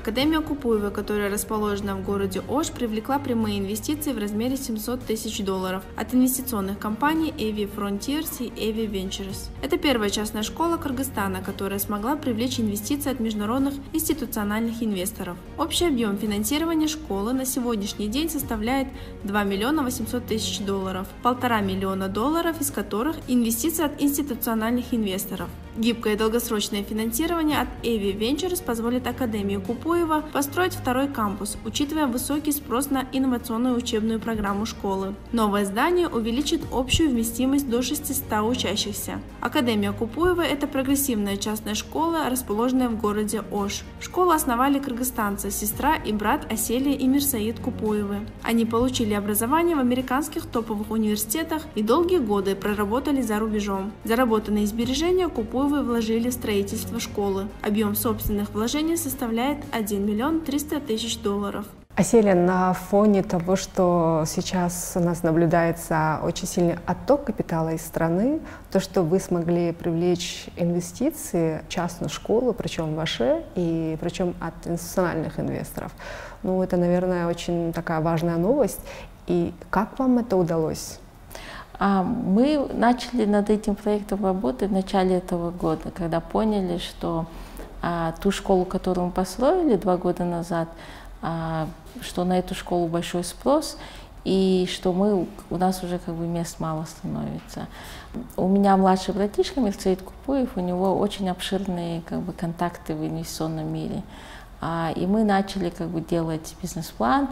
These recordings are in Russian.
Академия Купуева, которая расположена в городе Ош, привлекла прямые инвестиции в размере $700 тысяч от инвестиционных компаний AV Frontiers и AV Ventures. Это первая частная школа Кыргызстана, которая смогла привлечь инвестиции от международных институциональных инвесторов. Общий объем финансирования школы на сегодняшний день составляет $2 800 000, $1,5 миллиона из которых инвестиции от институциональных инвесторов. Гибкое и долгосрочное финансирование от AV Ventures позволит Академии Купуева построить второй кампус, учитывая высокий спрос на инновационную учебную программу школы. Новое здание увеличит общую вместимость до 600 учащихся. Академия Купуева – это прогрессивная частная школа, расположенная в городе Ош. Школу основали кыргызстанцы, сестра и брат Аселия и Мирсаид Купуевы. Они получили образование в американских топовых университетах и долгие годы проработали за рубежом. Заработанные сбережения Купуевы вложили в строительство школы. Объем собственных вложений составляет $1 300 000. Аселия, на фоне того, что сейчас у нас наблюдается очень сильный отток капитала из страны, то, что вы смогли привлечь инвестиции в частную школу, причем в Оше, и причем от институциональных инвесторов, ну, это, наверное, очень такая важная новость. И как вам это удалось? Мы начали над этим проектом работать в начале этого года, когда поняли, что ту школу, которую мы построили 2 года назад, что на эту школу большой спрос, и что у нас уже как бы мест мало становится. У меня младший братишка Мирсаид Купуев, у него очень обширные как бы контакты в инвестиционном мире. И мы начали как бы делать бизнес-план,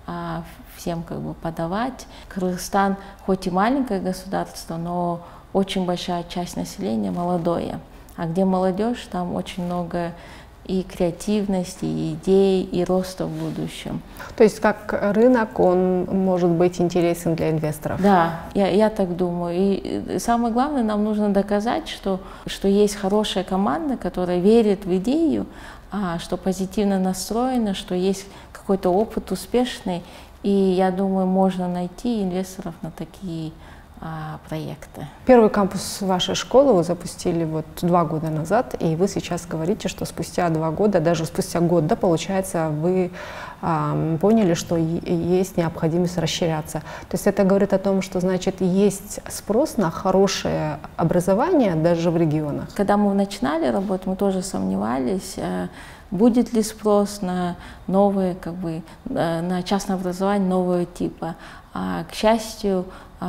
всем как бы подавать. Кыргызстан хоть и маленькое государство, но очень большая часть населения молодое. А где молодежь, там очень много и креативности, и идей, и роста в будущем. То есть как рынок, он может быть интересен для инвесторов? Да, я так думаю. И самое главное, нам нужно доказать, что есть хорошая команда, которая верит в идею, что позитивно настроена, что есть какой-то опыт успешный, и я думаю, можно найти инвесторов на такие проекты. Первый кампус вашей школы вы запустили 2 года назад, и вы сейчас говорите, что спустя 2 года, даже спустя год, да, получается, вы поняли, что есть необходимость расширяться. То есть это говорит о том, что, значит, есть спрос на хорошее образование даже в регионах. Когда мы начинали работу, мы тоже сомневались, будет ли спрос на новые, как бы, на частное образование нового типа. К счастью,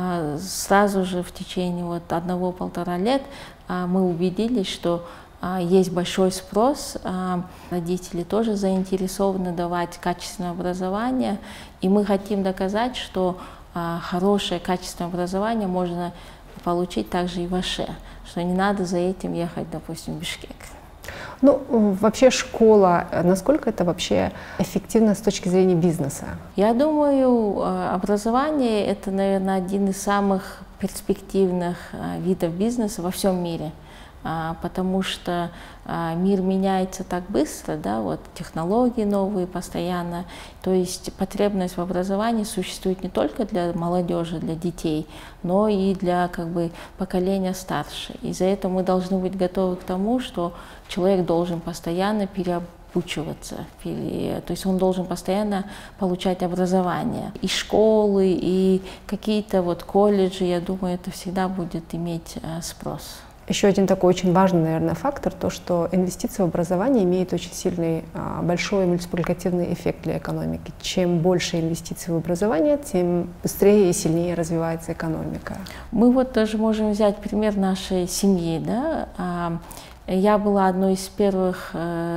сразу же в течение 1–1,5 лет мы убедились, что есть большой спрос, родители тоже заинтересованы давать качественное образование, и мы хотим доказать, что хорошее качественное образование можно получить также и в Оше, что не надо за этим ехать, допустим, в Бишкек. Ну, вообще школа, насколько это вообще эффективно с точки зрения бизнеса? Я думаю, образование – это, наверное, один из самых перспективных видов бизнеса во всем мире, потому что мир меняется так быстро, да, технологии новые постоянно, то есть потребность в образовании существует не только для молодежи, для детей, но и для как бы поколения старше. Из-за этого мы должны быть готовы к тому, что человек должен постоянно переобучиваться, то есть он должен постоянно получать образование. И школы, и какие-то колледжи, я думаю, это всегда будет иметь спрос. Еще один такой очень важный, наверное, фактор, то, что инвестиции в образование имеют очень сильный, большой мультипликативный эффект для экономики. Чем больше инвестиций в образование, тем быстрее и сильнее развивается экономика. Мы даже можем взять пример нашей семьи, да? Я была одной из первых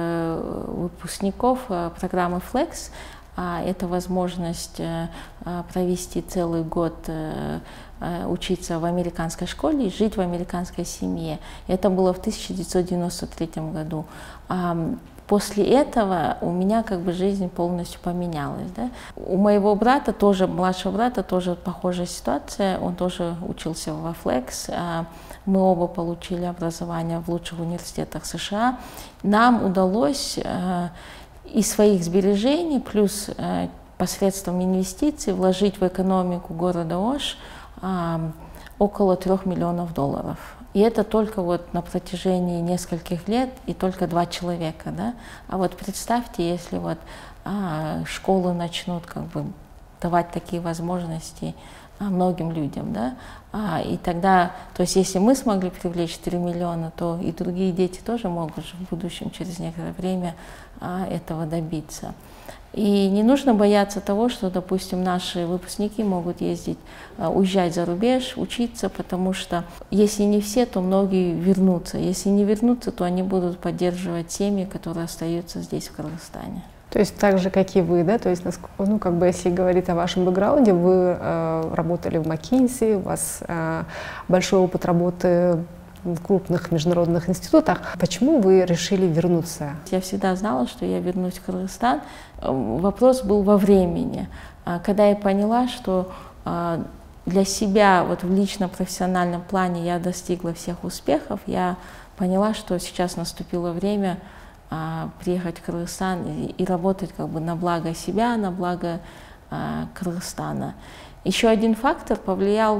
выпускников программы Flex. Это возможность провести целый год, учиться в американской школе и жить в американской семье. Это было в 1993 году. После этого у меня как бы жизнь полностью поменялась. Да? У моего брата, тоже, младшего брата, тоже похожая ситуация. Он тоже учился во Flex. Мы оба получили образование в лучших университетах США. Нам удалось из своих сбережений, плюс посредством инвестиций, вложить в экономику города Ош около 3 миллионов долларов. И это только вот на протяжении нескольких лет и только 2 человека, да? А вот представьте, если вот школы начнут как бы давать такие возможности многим людям, да? И тогда, то есть если мы смогли привлечь 3 миллиона, то и другие дети тоже могут в будущем через некоторое время этого добиться. И не нужно бояться того, что, допустим, наши выпускники могут ездить, уезжать за рубеж, учиться, потому что если не все, то многие вернутся. Если не вернутся, то они будут поддерживать семьи, которые остаются здесь, в Кыргызстане. То есть так же, как и вы, да? То есть, ну, как бы, если говорить о вашем бэкграунде, вы работали в McKinsey, у вас большой опыт работы в крупных международных институтах. Почему вы решили вернуться? Я всегда знала, что я вернусь в Кыргызстан. Вопрос был во времени. Когда я поняла, что для себя вот в личном профессиональном плане я достигла всех успехов, я поняла, что сейчас наступило время приехать в Кыргызстан и работать как бы на благо себя, на благо Кыргызстана. Еще один фактор повлиял.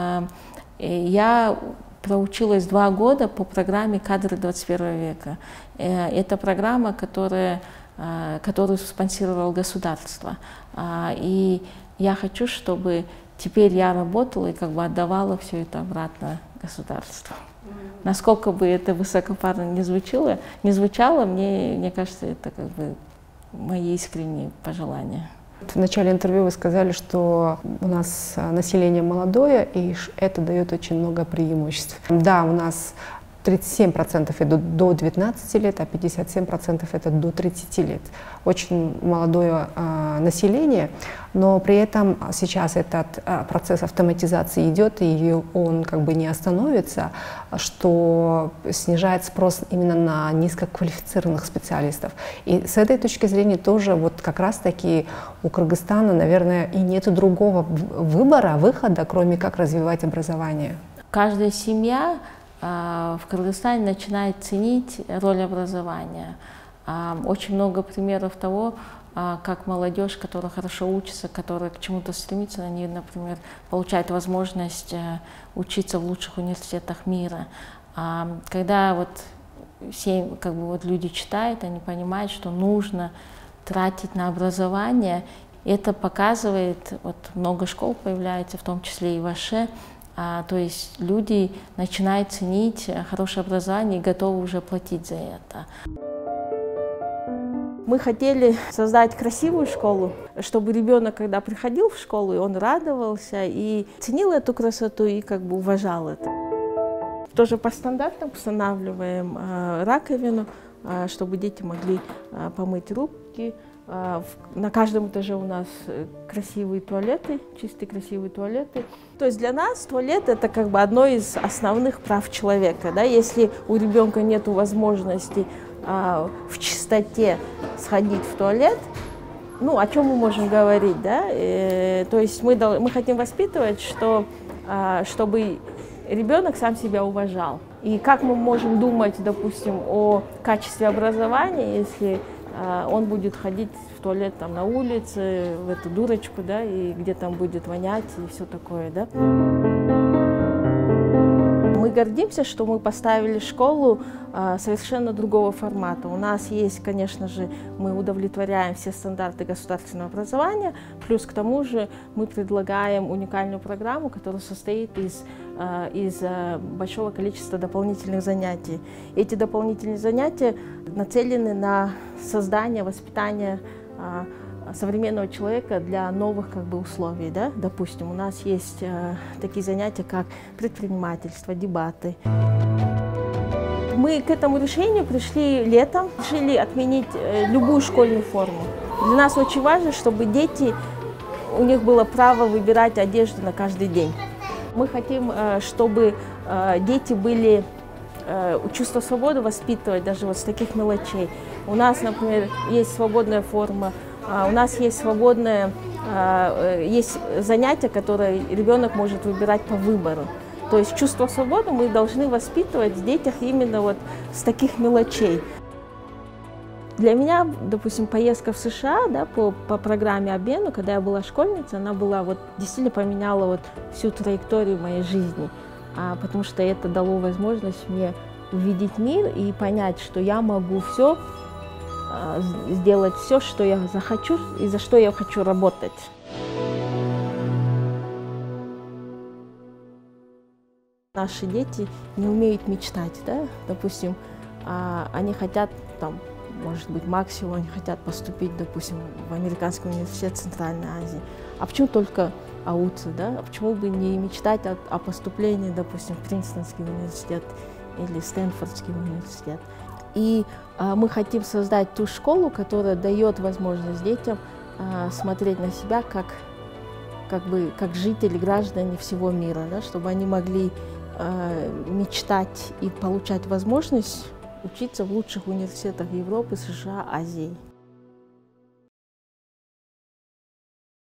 Я проучилась 2 года по программе «Кадры 21 века». Это программа, которую спонсировало государство. И я хочу, чтобы теперь я работала и как бы отдавала все это обратно государству. Насколько бы это высокопарно не звучало, мне кажется, это как бы мои искренние пожелания. В начале интервью вы сказали, что у нас население молодое, и это дает очень много преимуществ. Да, у нас 37% это до 19 лет, а 57% это до 30 лет. Очень молодое население, но при этом сейчас этот процесс автоматизации идет, и он как бы не остановится, что снижает спрос именно на низкоквалифицированных специалистов. И с этой точки зрения тоже вот как раз-таки у Кыргызстана, наверное, и нет другого выхода, кроме как развивать образование. Каждая семья в Кыргызстане начинает ценить роль образования. Очень много примеров того, как молодежь, которая хорошо учится, которая к чему-то стремится, они, например, получают возможность учиться в лучших университетах мира. Когда вот как бы вот люди читают, они понимают, что нужно тратить на образование. Это показывает, вот много школ появляется, в том числе и в Аше. То есть люди начинают ценить хорошее образование и готовы уже платить за это. Мы хотели создать красивую школу, чтобы ребенок, когда приходил в школу, он радовался и ценил эту красоту и как бы уважал это. Тоже по стандартам устанавливаем раковину, чтобы дети могли помыть руки. На каждом этаже у нас красивые туалеты, чистые красивые туалеты. То есть для нас туалет — это как бы одно из основных прав человека. Да? Если у ребенка нет возможности в чистоте сходить в туалет, ну, о чем мы можем говорить? Да? То есть мы хотим воспитывать, чтобы ребенок сам себя уважал. И как мы можем думать, допустим, о качестве образования, если он будет ходить в туалет там на улице, в эту дурочку, да, и где там будет вонять и все такое, да. Мы гордимся, что мы поставили школу совершенно другого формата. У нас есть, конечно же, мы удовлетворяем все стандарты государственного образования, плюс к тому же мы предлагаем уникальную программу, которая состоит из большого количества дополнительных занятий. Эти дополнительные занятия нацелены на создание, воспитание современного человека для новых как бы условий. Да? Допустим, у нас есть такие занятия, как предпринимательство, дебаты. Мы к этому решению пришли летом, решили отменить любую школьную форму. Для нас очень важно, чтобы у них было право выбирать одежду на каждый день. Мы хотим, чтобы дети были чувство свободы воспитывать даже вот с таких мелочей. У нас, например, есть свободная форма, у нас есть есть занятия, которые ребенок может выбирать по выбору. То есть чувство свободы мы должны воспитывать в детях именно вот с таких мелочей. Для меня, допустим, поездка в США, да, по программе обмена, когда я была школьницей, она была вот действительно поменяла вот всю траекторию моей жизни, потому что это дало возможность мне увидеть мир и понять, что я могу все сделать, все, что я захочу и за что я хочу работать. Наши дети не умеют мечтать, да, допустим, они хотят там, может быть, максимум они хотят поступить, допустим, в Американский университет Центральной Азии. А почему только АУЦ, да? А почему бы не мечтать о поступлении, допустим, в Принстонский университет или Стэнфордский университет? И мы хотим создать ту школу, которая дает возможность детям смотреть на себя как жители, граждане всего мира, да? Чтобы они могли мечтать и получать возможность учиться в лучших университетах Европы, США, Азии.